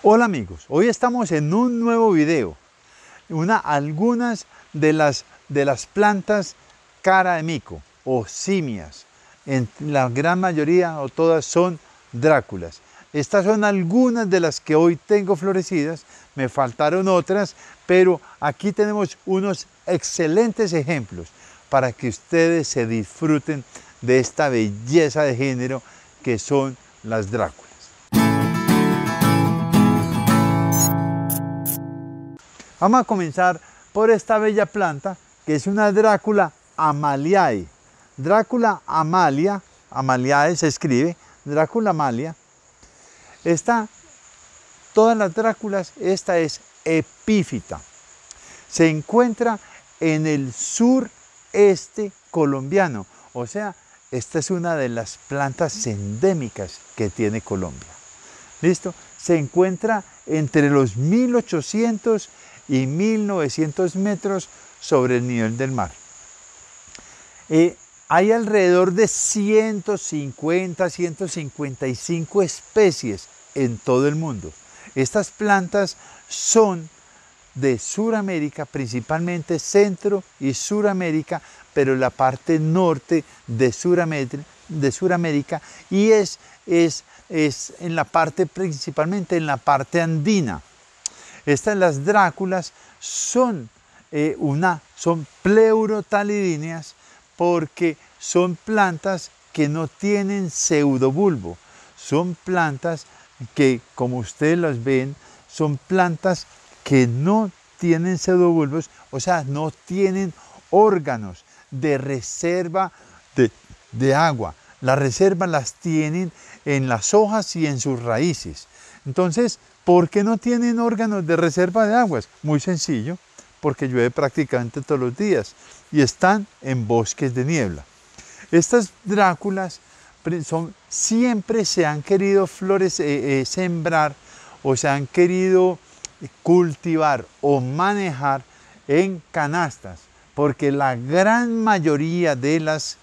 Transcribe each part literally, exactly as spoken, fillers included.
Hola amigos, hoy estamos en un nuevo video, una, algunas de las, de las plantas cara de mico o simias. En la gran mayoría o todas son dráculas. Estas son algunas de las que hoy tengo florecidas, me faltaron otras, pero aquí tenemos unos excelentes ejemplos para que ustedes se disfruten de esta belleza de género que son las dráculas. Vamos a comenzar por esta bella planta que es una Drácula amaliae. Drácula amalia, amaliae se escribe, Drácula amalia. Esta, todas las Dráculas, esta es epífita. Se encuentra en el sureste colombiano, o sea, esta es una de las plantas endémicas que tiene Colombia. ¿Listo? Se encuentra entre los mil ochocientos y mil novecientos metros sobre el nivel del mar. Eh, hay alrededor de ciento cincuenta, ciento cincuenta y cinco especies en todo el mundo. Estas plantas son de Suramérica, principalmente Centro y Suramérica, pero la parte norte de Suramérica, de Suramérica y es, es, es en la parte, principalmente en la parte andina. Estas, las dráculas, son, eh, una, son pleurotalidíneas porque son plantas que no tienen pseudobulbo. Son plantas que, como ustedes las ven, son plantas que no tienen pseudobulbos, o sea, no tienen órganos de reserva de, de agua. Las reservas las tienen en las hojas y en sus raíces. Entonces, ¿por qué no tienen órganos de reserva de aguas? Muy sencillo, porque llueve prácticamente todos los días y están en bosques de niebla. Estas dráculas son, siempre se han querido flores, eh, eh, sembrar o se han querido cultivar o manejar en canastas, porque la gran mayoría de las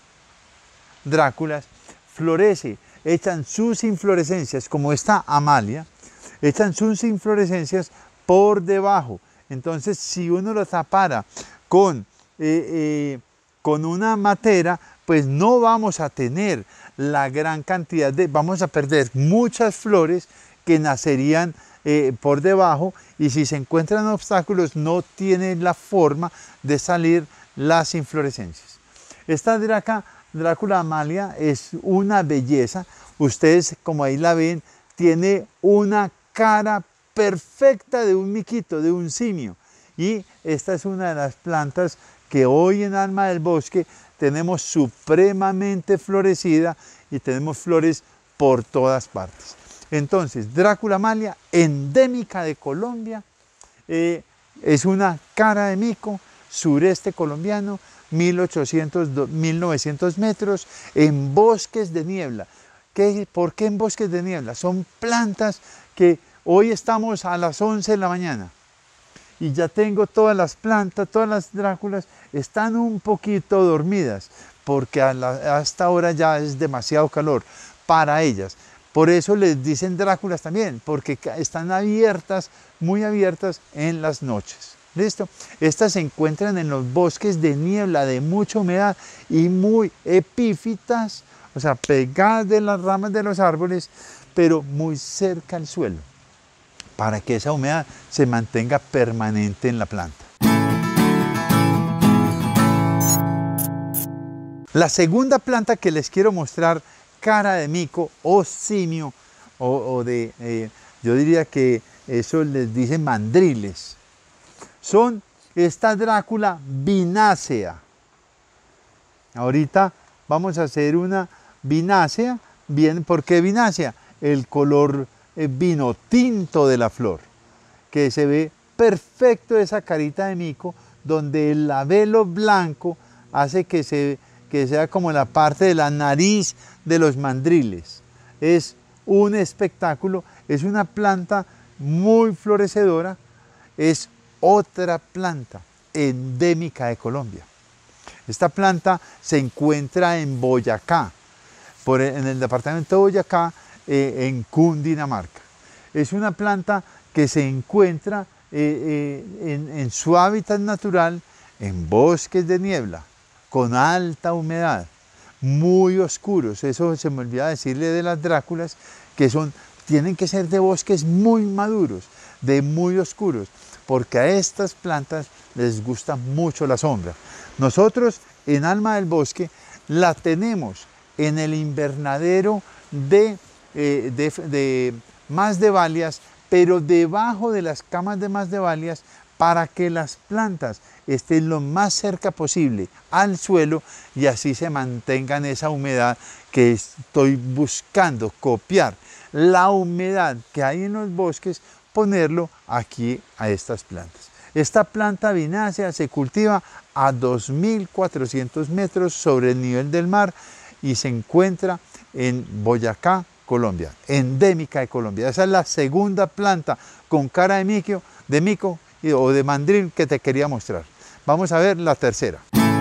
dráculas florece, echan sus inflorescencias, como esta amalia, echan sus inflorescencias por debajo. Entonces, si uno lo tapara con, eh, eh, con una matera, pues no vamos a tener la gran cantidad de, vamos a perder muchas flores que nacerían eh, por debajo, y si se encuentran obstáculos no tienen la forma de salir las inflorescencias. Esta Drácula, Drácula amalia es una belleza. Ustedes, como ahí la ven, tiene una cara perfecta de un miquito, de un simio. Y esta es una de las plantas que hoy en Alma del Bosque tenemos supremamente florecida y tenemos flores por todas partes. Entonces, Drácula amalia, endémica de Colombia, eh, es una cara de mico, sureste colombiano, mil ochocientos, mil novecientos metros, en bosques de niebla. ¿Qué, ¿Por qué en bosques de niebla? Son plantas que hoy estamos a las once de la mañana y ya tengo todas las plantas, todas las dráculas están un poquito dormidas porque a, la, a esta hora ya es demasiado calor para ellas. Por eso les dicen dráculas también, porque están abiertas, muy abiertas en las noches. ¿Listo? Estas se encuentran en los bosques de niebla de mucha humedad y muy epífitas, o sea, pegadas de las ramas de los árboles, pero muy cerca al suelo, para que esa humedad se mantenga permanente en la planta. La segunda planta que les quiero mostrar, cara de mico o simio, o, o de, eh, yo diría que eso les dicen mandriles, son esta Drácula vinácea. Ahorita vamos a hacer una vinácea. Bien, ¿por qué vinácea? El color eh, vino tinto de la flor, que se ve perfecto esa carita de mico, donde el labelo blanco hace que, se, que sea como la parte de la nariz de los mandriles. Es un espectáculo, es una planta muy florecedora, es otra planta endémica de Colombia. Esta planta se encuentra en Boyacá, por, en el departamento de Boyacá, eh, en Cundinamarca. Es una planta que se encuentra eh, eh, en, en su hábitat natural en bosques de niebla, con alta humedad, muy oscuros. Eso se me olvidaba decirle de las dráculas, que son, tienen que ser de bosques muy maduros, de muy oscuros, porque a estas plantas les gusta mucho la sombra. Nosotros en Alma del Bosque la tenemos en el invernadero de, eh, de, de Masdevallias, pero debajo de las camas de Masdevallias, para que las plantas estén lo más cerca posible al suelo y así se mantengan esa humedad que estoy buscando copiar. La humedad que hay en los bosques, ponerlo aquí a estas plantas. Esta planta vinácea se cultiva a dos mil cuatrocientos metros sobre el nivel del mar y se encuentra en Boyacá, Colombia, endémica de Colombia. Esa es la segunda planta con cara de mico, de mico o de mandril que te quería mostrar. Vamos a ver la tercera.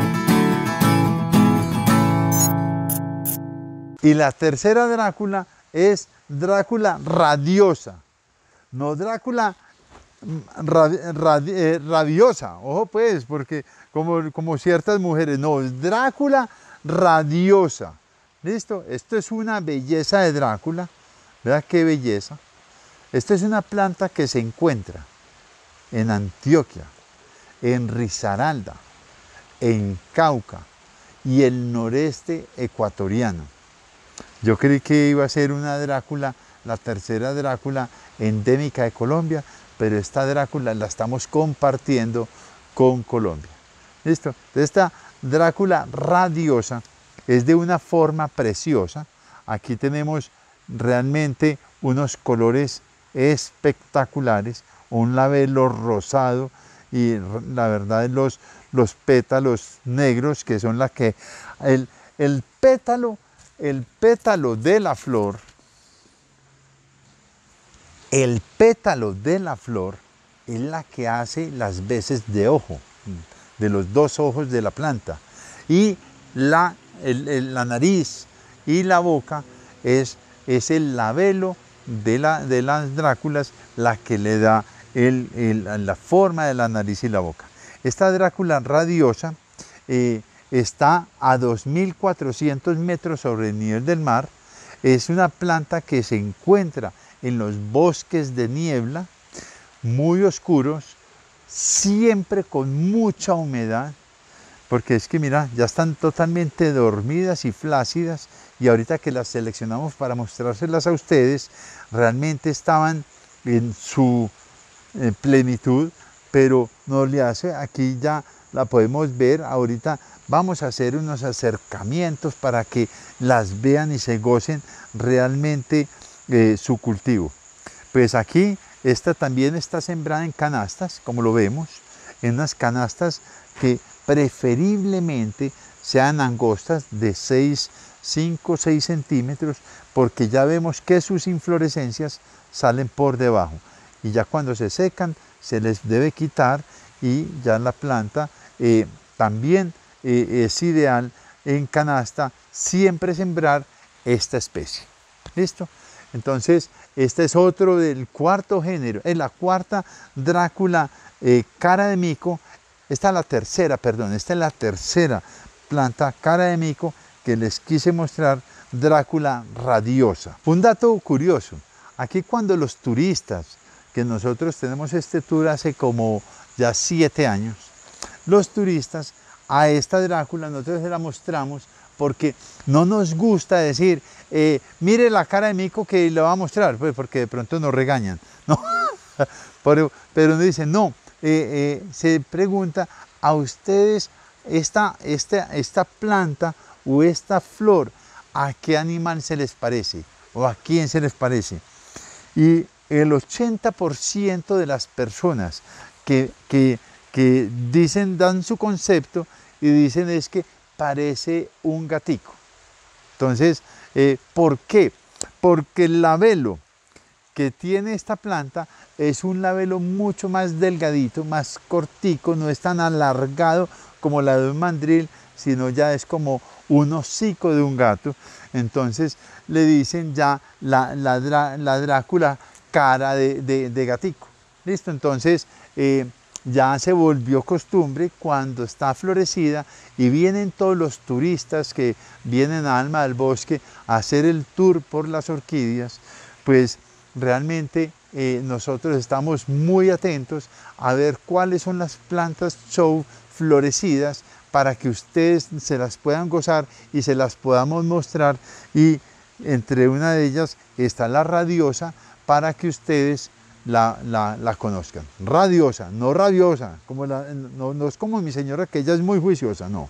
Y la tercera Drácula es Drácula radiosa, no Drácula radi, radi, eh, radiosa, ojo pues, porque como, como ciertas mujeres, no, es Drácula radiosa. ¿Listo? Esto es una belleza de Drácula, ¿verdad qué belleza? Esto es una planta que se encuentra en Antioquia, en Risaralda, en Cauca y el noreste ecuatoriano. Yo creí que iba a ser una Drácula, la tercera Drácula endémica de Colombia, pero esta Drácula la estamos compartiendo con Colombia. ¿Listo? Esta Drácula radiosa es de una forma preciosa. Aquí tenemos realmente unos colores espectaculares, un labelo rosado y la verdad los, los pétalos negros que son las que el, el pétalo el pétalo de la flor el pétalo de la flor es la que hace las veces de ojo de los dos ojos de la planta y la, el, el, la nariz y la boca es, es el labelo de, la, de las Dráculas la que le da el, el, la forma de la nariz y la boca. Esta Drácula radiosa eh, está a dos mil cuatrocientos metros sobre el nivel del mar. Es una planta que se encuentra en los bosques de niebla, muy oscuros, siempre con mucha humedad, porque es que mira, ya están totalmente dormidas y flácidas, y ahorita que las seleccionamos para mostrárselas a ustedes, realmente estaban en su eh, plenitud, pero no le hace, aquí ya la podemos ver, ahorita vamos a hacer unos acercamientos para que las vean y se gocen realmente eh, su cultivo. Pues aquí, esta también está sembrada en canastas, como lo vemos, en unas canastas que preferiblemente sean angostas de seis, cinco o seis centímetros, porque ya vemos que sus inflorescencias salen por debajo y ya cuando se secan se les debe quitar y ya la planta eh, también eh, es ideal en canasta siempre sembrar esta especie. ¿Listo? Entonces, este es otro del cuarto género, es la cuarta Drácula eh, cara de mico. Esta es la tercera, perdón, esta es la tercera planta cara de mico que les quise mostrar, Drácula radiosa. Un dato curioso, aquí cuando los turistas, que nosotros tenemos este tour hace como ya siete años, los turistas a esta Drácula nosotros se la mostramos porque no nos gusta decir, eh, mire la cara de mico que le va a mostrar, pues porque de pronto nos regañan, ¿no? pero, pero nos dicen, no, eh, eh, se pregunta a ustedes esta, esta, esta planta o esta flor, ¿a qué animal se les parece? ¿O a quién se les parece? Y el ochenta por ciento de las personas que, que, que dicen, dan su concepto y dicen es que parece un gatico. Entonces, eh, ¿por qué? Porque el labelo que tiene esta planta es un labelo mucho más delgadito, más cortico, no es tan alargado como la de un mandril, sino ya es como un hocico de un gato. Entonces le dicen ya la, la, la Drácula cara de, de, de gatico. ¿Listo? Entonces eh, ya se volvió costumbre cuando está florecida y vienen todos los turistas que vienen a Alma del Bosque a hacer el tour por las orquídeas, pues realmente eh, nosotros estamos muy atentos a ver cuáles son las plantas show florecidas para que ustedes se las puedan gozar y se las podamos mostrar, y entre una de ellas está la radiosa para que ustedes la, la, la conozcan. Radiosa, no rabiosa, como la, no, no es como mi señora que ella es muy juiciosa, no.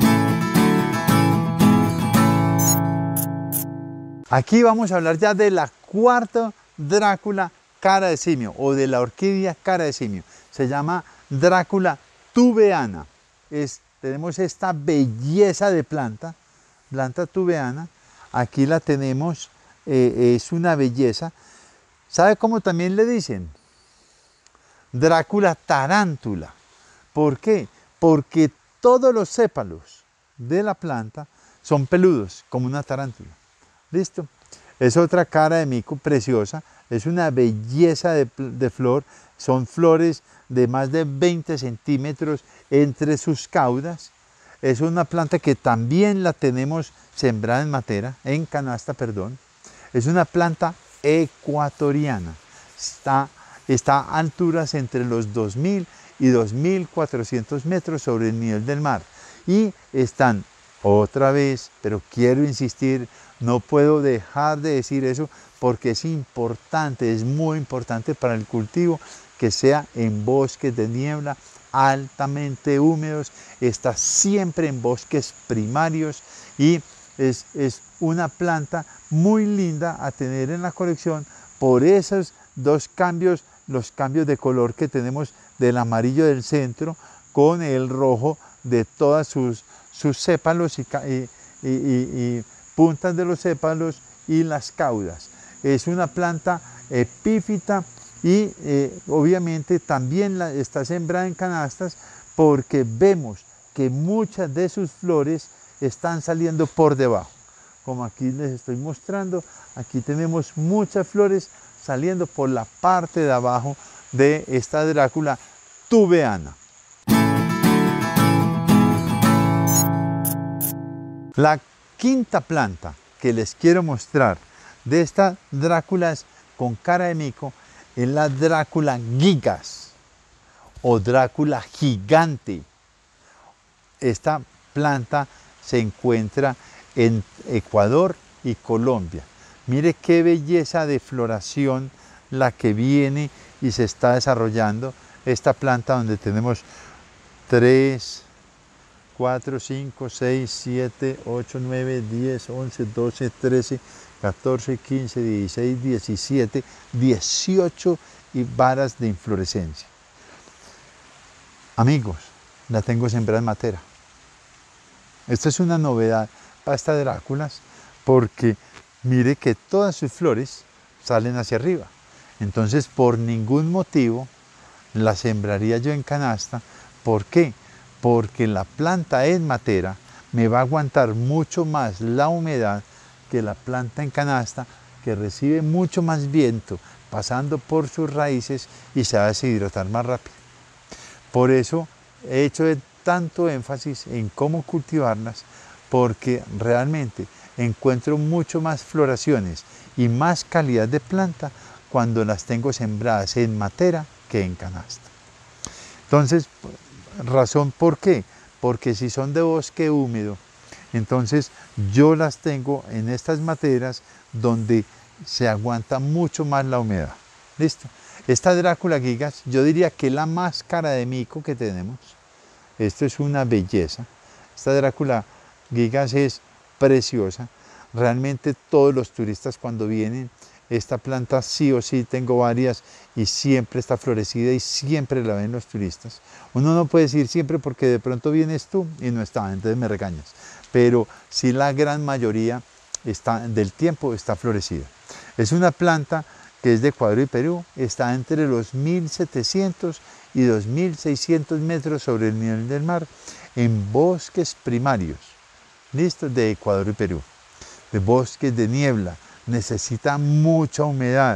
Aquí vamos a hablar ya de la cuarta Drácula cara de simio o de la orquídea cara de simio. Se llama Drácula tubeana. Es, tenemos esta belleza de planta, planta tubeana. Aquí la tenemos, eh, es una belleza. ¿Sabe cómo también le dicen? Drácula tarántula. ¿Por qué? Porque todos los sépalos de la planta son peludos, como una tarántula. ¿Listo? Es otra cara de mico preciosa, es una belleza de, de flor, son flores de más de veinte centímetros entre sus caudas. Es una planta que también la tenemos sembrada en matera, en canasta, perdón. Es una planta ecuatoriana, está, está a alturas entre los dos mil y dos mil cuatrocientos metros sobre el nivel del mar, y están otra vez, pero quiero insistir, no puedo dejar de decir eso porque es importante, es muy importante para el cultivo que sea en bosques de niebla altamente húmedos, está siempre en bosques primarios, y es, es una planta muy linda a tener en la colección por esos dos cambios, los cambios de color que tenemos del amarillo del centro con el rojo de todas sus, sus sépalos y, y, y, y puntas de los sépalos y las caudas. Es una planta epífita y eh, obviamente también la, está sembrada en canastas porque vemos que muchas de sus flores están saliendo por debajo. Como aquí les estoy mostrando, aquí tenemos muchas flores saliendo por la parte de abajo de esta Drácula tubeana. La quinta planta que les quiero mostrar de esta Dráculas con cara de mico es la Drácula gigas o Drácula gigante. Esta planta se encuentra en Ecuador y Colombia. Mire qué belleza de floración la que viene y se está desarrollando esta planta, donde tenemos tres, cuatro, cinco, seis, siete, ocho, nueve, diez, once, doce, trece, catorce, quince, dieciséis, diecisiete, dieciocho y varas de inflorescencia. Amigos, la tengo sembrada en matera. Esta es una novedad para estas Dráculas porque mire que todas sus flores salen hacia arriba. Entonces, por ningún motivo la sembraría yo en canasta. ¿Por qué? Porque la planta en matera me va a aguantar mucho más la humedad que la planta en canasta, que recibe mucho más viento pasando por sus raíces y se va a deshidratar más rápido. Por eso he hecho tanto énfasis en cómo cultivarlas, porque realmente encuentro mucho más floraciones y más calidad de planta cuando las tengo sembradas en matera que en canasta. Entonces, razón por qué, porque si son de bosque húmedo, entonces yo las tengo en estas materas donde se aguanta mucho más la humedad. ¿Listo? Esta Drácula gigas, yo diría que es la más cara de mico que tenemos. Esto es una belleza. Esta Drácula gigas es preciosa. Realmente todos los turistas cuando vienen, esta planta sí o sí, tengo varias y siempre está florecida y siempre la ven los turistas. Uno no puede decir siempre porque de pronto vienes tú y no está, entonces me regañas. Pero sí la gran mayoría está, del tiempo está florecida. Es una planta que es de Ecuador y Perú, está entre los mil setecientos y dos mil seiscientos metros sobre el nivel del mar, en bosques primarios, listos, de Ecuador y Perú, de bosques de niebla. Necesita mucha humedad.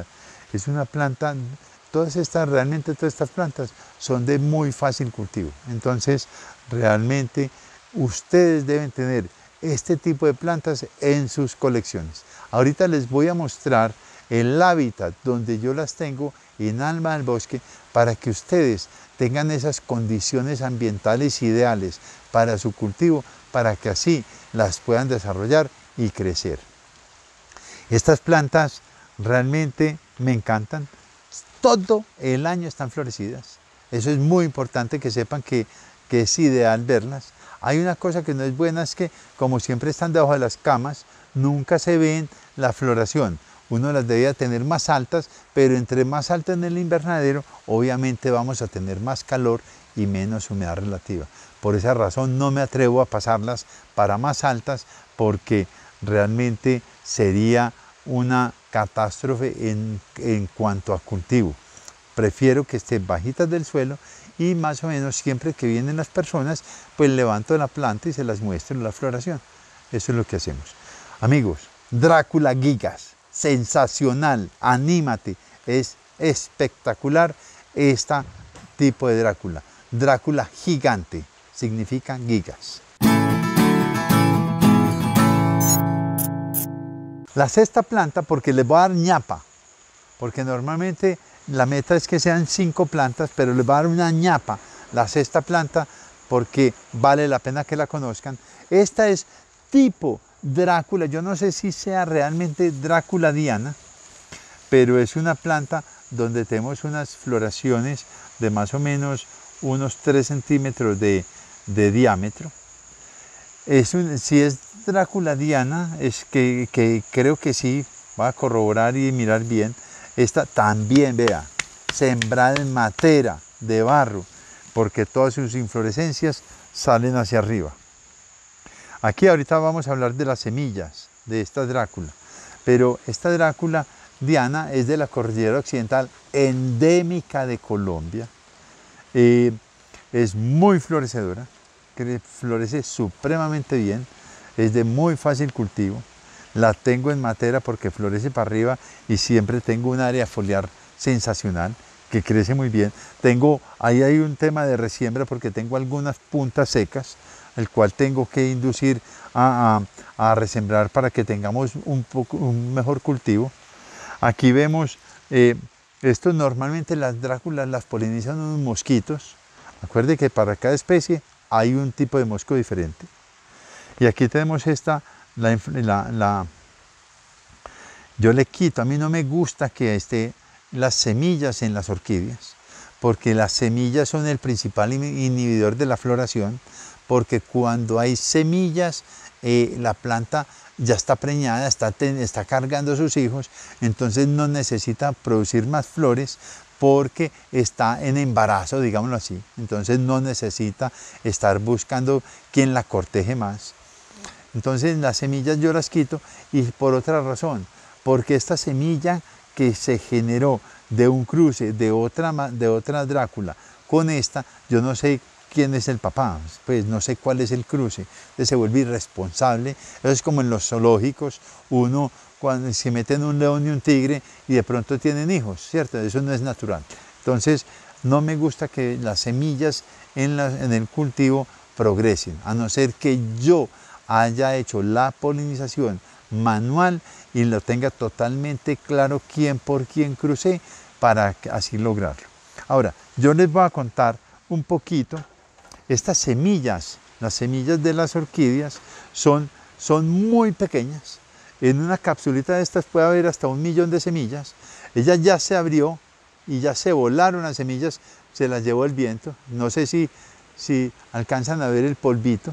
Es una planta, todas estas, realmente todas estas plantas son de muy fácil cultivo. Entonces, realmente ustedes deben tener este tipo de plantas en sus colecciones. Ahorita les voy a mostrar el hábitat donde yo las tengo en Alma del Bosque para que ustedes tengan esas condiciones ambientales ideales para su cultivo, para que así las puedan desarrollar y crecer. Estas plantas realmente me encantan. Todo el año están florecidas. Eso es muy importante que sepan que, que es ideal verlas. Hay una cosa que no es buena, es que como siempre están debajo de las camas, nunca se ven la floración. Uno las debía tener más altas, pero entre más altas en el invernadero, obviamente vamos a tener más calor y menos humedad relativa. Por esa razón no me atrevo a pasarlas para más altas, porque realmente sería una catástrofe en, en cuanto a cultivo. Prefiero que estén bajitas del suelo y más o menos siempre que vienen las personas, pues levanto la planta y se las muestro la floración. Eso es lo que hacemos. Amigos, Dracula gigas, sensacional, anímate, es espectacular este tipo de Drácula. Drácula gigante, significa gigas. La sexta planta, porque les voy a dar ñapa, porque normalmente la meta es que sean cinco plantas, pero les voy a dar una ñapa, la sexta planta, porque vale la pena que la conozcan. Esta es tipo Drácula, yo no sé si sea realmente Drácula Diana, pero es una planta donde tenemos unas floraciones de más o menos unos tres centímetros de, de diámetro. Es un, si es Drácula Diana, es que, que creo que sí, va a corroborar y mirar bien. Esta también, vea, sembrada en matera de barro, porque todas sus inflorescencias salen hacia arriba. Aquí ahorita vamos a hablar de las semillas de esta Drácula, pero esta Drácula Diana es de la cordillera occidental, endémica de Colombia. Eh, es muy florecedora, que florece supremamente bien, es de muy fácil cultivo. La tengo en matera porque florece para arriba y siempre tengo un área foliar sensacional que crece muy bien. Tengo, ahí hay un tema de resiembra porque tengo algunas puntas secas, el cual tengo que inducir a, a, a resembrar para que tengamos un, poco, un mejor cultivo. Aquí vemos, eh, esto normalmente las Dráculas las polinizan unos mosquitos. Acuerde que para cada especie hay un tipo de mosco diferente. Y aquí tenemos esta, la, la, la, yo le quito, a mí no me gusta que esté las semillas en las orquídeas, porque las semillas son el principal inhibidor de la floración, porque cuando hay semillas, eh, la planta ya está preñada, está, está cargando a sus hijos, entonces no necesita producir más flores porque está en embarazo, digámoslo así. Entonces no necesita estar buscando quien la corteje más. Entonces las semillas yo las quito, y por otra razón, porque esta semilla que se generó de un cruce de otra, de otra Drácula con esta, yo no sé quién es el papá, pues no sé cuál es el cruce, entonces se vuelve irresponsable. Eso es como en los zoológicos, uno cuando se mete en un león y un tigre y de pronto tienen hijos, ¿cierto? Eso no es natural. Entonces no me gusta que las semillas en, la, en el cultivo progresen, a no ser que yo haya hecho la polinización manual y lo tenga totalmente claro quién por quién crucé para así lograrlo. Ahora, yo les voy a contar un poquito. Estas semillas, las semillas de las orquídeas son, son muy pequeñas. En una capsulita de estas puede haber hasta un millón de semillas. Ella ya se abrió y ya se volaron las semillas, se las llevó el viento. No sé si, si alcanzan a ver el polvito.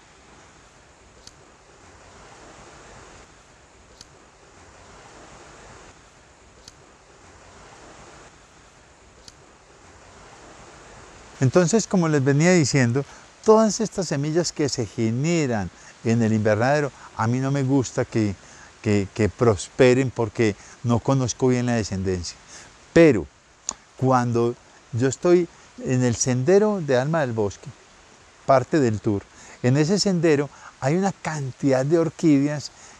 Entonces, como les venía diciendo, todas estas semillas que se generan en el invernadero, a mí no me gusta que, que, que prosperen porque no conozco bien la descendencia. Pero cuando yo estoy en el sendero de Alma del Bosque, parte del tour, en ese sendero hay una cantidad de orquídeas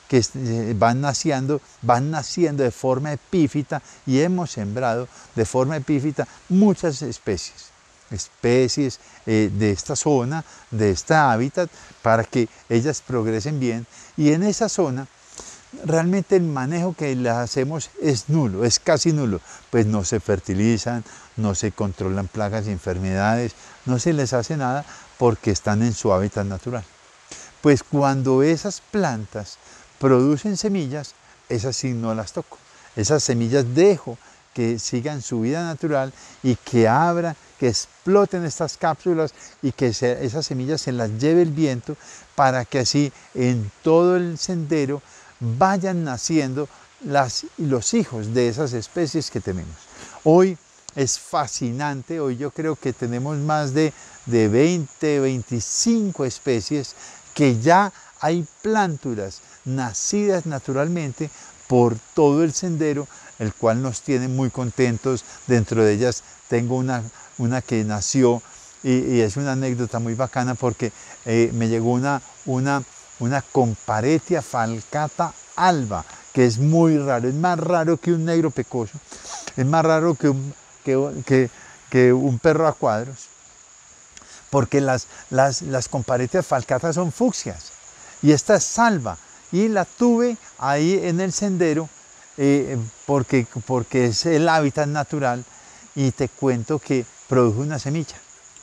que van naciendo, van naciendo de forma epífita y hemos sembrado de forma epífita muchas especies, especies eh, de esta zona, de este hábitat, para que ellas progresen bien. Y en esa zona realmente el manejo que le hacemos es nulo, es casi nulo, pues no se fertilizan, no se controlan plagas y enfermedades, no se les hace nada porque están en su hábitat natural. Pues cuando esas plantas producen semillas, esas sí no las toco. Esas semillas dejo que sigan su vida natural y que abran, que exploten estas cápsulas y que se, esas semillas se las lleve el viento para que así en todo el sendero vayan naciendo las, los hijos de esas especies que tenemos. Hoy es fascinante, hoy yo creo que tenemos más de, de veinte, veinticinco especies que ya hay plántulas nacidas naturalmente por todo el sendero, el cual nos tiene muy contentos. Dentro de ellas tengo una, una que nació y, y es una anécdota muy bacana porque eh, me llegó una, una, una Comparetia falcata alba, que es muy raro, es más raro que un negro pecoso, es más raro que un, que, que, que un perro a cuadros, porque las, las, las Comparetias falcatas son fucsias y esta es salva, y la tuve ahí en el sendero eh, porque, porque es el hábitat natural, y te cuento que produjo una semilla.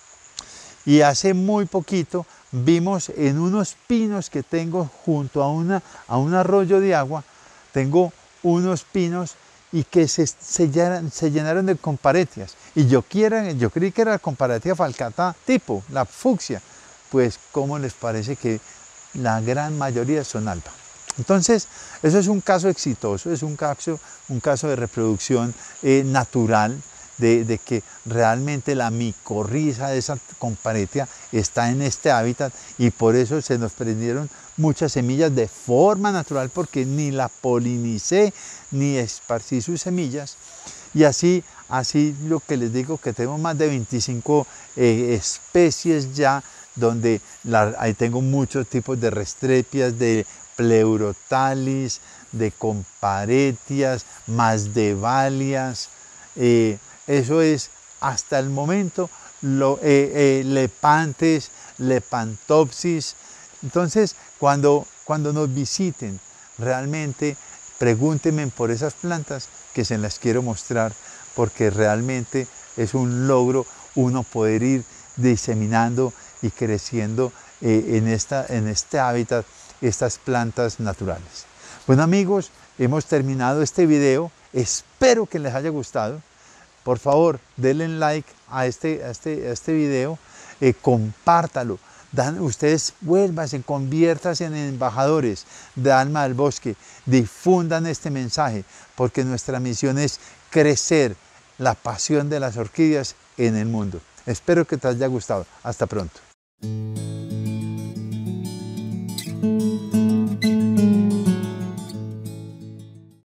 Y hace muy poquito vimos en unos pinos que tengo junto a, una, a un arroyo de agua, tengo unos pinos y que se, se, llenaron, se llenaron de comparetias. Y yo, quiera, yo creí que era la Comparetia falcata tipo, la fucsia. Pues, ¿cómo les parece que la gran mayoría son alba? Entonces, eso es un caso exitoso, es un caso, un caso de reproducción eh, natural, de, de que realmente la micorriza de esa Comparetia está en este hábitat, y por eso se nos prendieron muchas semillas de forma natural, porque ni la polinicé ni esparcí sus semillas. Y así, así lo que les digo, que tengo más de veinticinco eh, especies ya, donde la, ahí tengo muchos tipos de restrepias, de pleurotalis, de comparetias, masdevalias, eh, eso es hasta el momento, lo, eh, eh, lepantes, lepantopsis. Entonces, cuando, cuando nos visiten, realmente pregúntenme por esas plantas, que se las quiero mostrar, porque realmente es un logro uno poder ir diseminando y creciendo eh, en, esta, en este hábitat estas plantas naturales. Bueno amigos, hemos terminado este video, espero que les haya gustado. Por favor, denle like a este, a este, a este video, eh, compártalo. Dan, ustedes vuélvanse, conviértanse en embajadores de Alma del Bosque, difundan este mensaje, porque nuestra misión es crecer la pasión de las orquídeas en el mundo. Espero que te haya gustado. Hasta pronto.